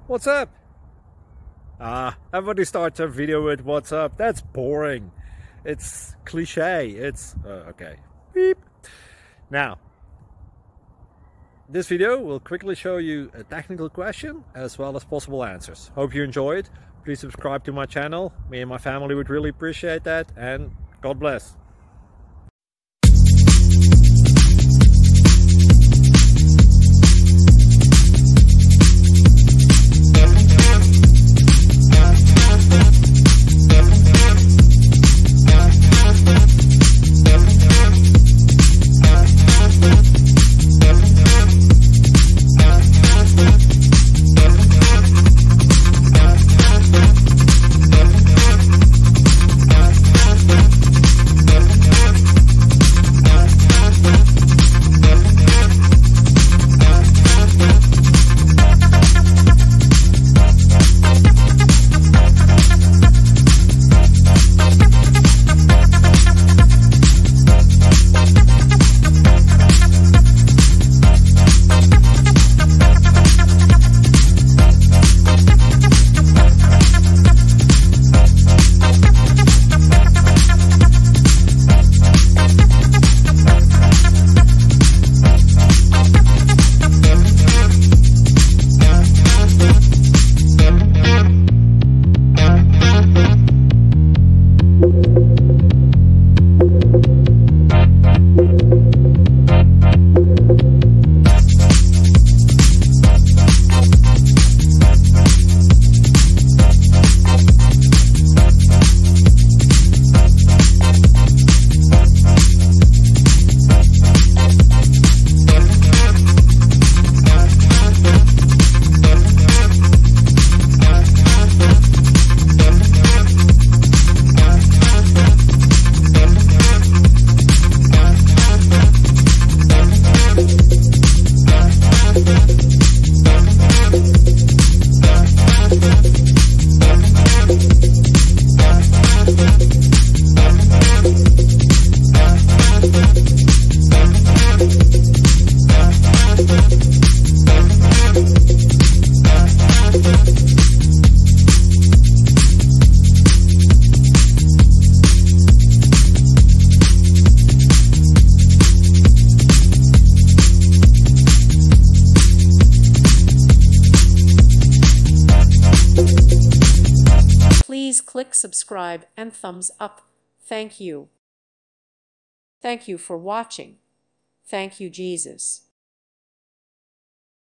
What's up? Everybody starts a video with what's up. That's boring. It's cliche. It's okay. Beep. Now, this video will quickly show you a technical question as well as possible answers. Hope you enjoy it. Please subscribe to my channel. Me and my family would really appreciate that, and God bless. Please click subscribe and thumbs up. Thank you. Thank you for watching. Thank you, Jesus.